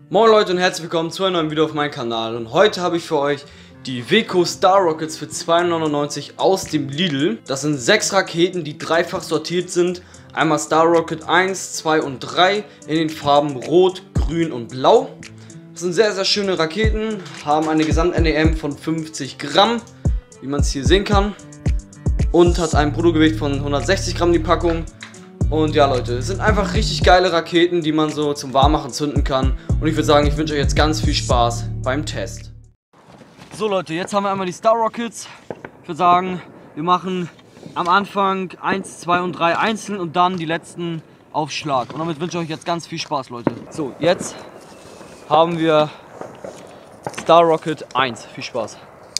Moin Leute und herzlich willkommen zu einem neuen Video auf meinem Kanal. Und heute habe ich für euch die Weco Star Rockets für 2,99 € aus dem Lidl. Das sind 6 Raketen, die dreifach sortiert sind. Einmal Star Rocket 1, 2 und 3 in den Farben Rot, Grün und Blau. Das sind sehr, sehr schöne Raketen, haben eine Gesamt-NEM von 50 Gramm, wie man es hier sehen kann. Und hat ein Bruttogewicht von 160 Gramm die Packung. Und ja Leute, es sind einfach richtig geile Raketen, die man so zum Warmmachen zünden kann. Und ich würde sagen, ich wünsche euch jetzt ganz viel Spaß beim Test. So Leute, jetzt haben wir einmal die Star Rockets. Ich würde sagen, wir machen am Anfang 1, 2 und 3 einzeln und dann die letzten auf Schlag. Und damit wünsche ich euch jetzt ganz viel Spaß Leute. So, jetzt haben wir Star Rocket 1. Viel Spaß.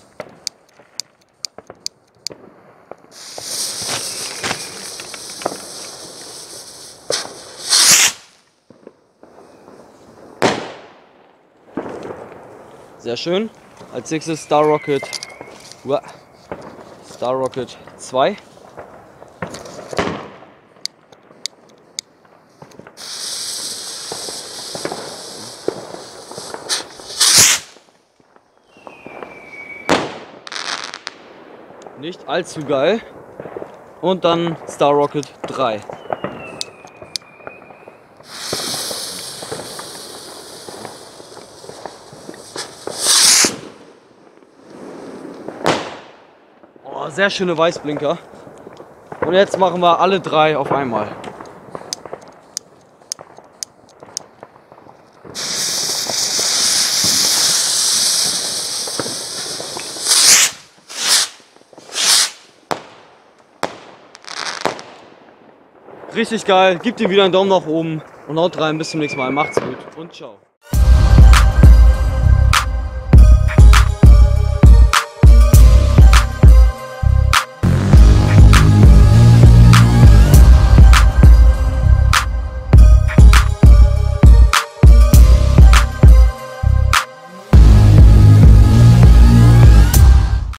Sehr schön. Als nächstes Star Rocket 2. Nicht allzu geil. Und dann Star Rocket 3. Oh, sehr schöne Weißblinker. Und jetzt machen wir alle 3 auf einmal. Richtig geil, gebt ihm wieder einen Daumen nach oben und haut rein, bis zum nächsten Mal, macht's gut und ciao.